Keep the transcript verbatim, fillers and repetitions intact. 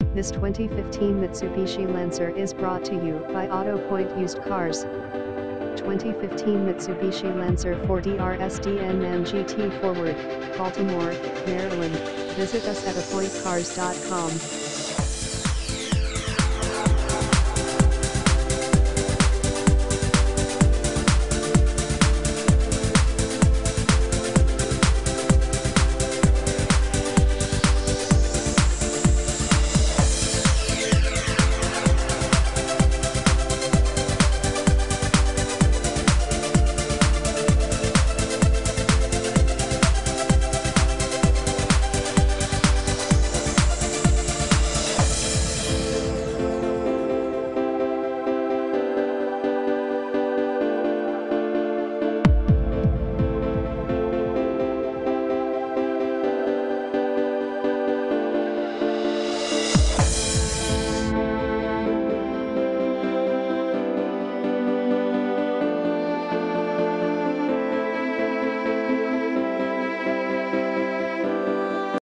This twenty fifteen Mitsubishi Lancer is brought to you by Auto Point Used Cars. twenty fifteen Mitsubishi Lancer four D R S D N Man G T Forward, Baltimore, Maryland. Visit us at a point cars dot com.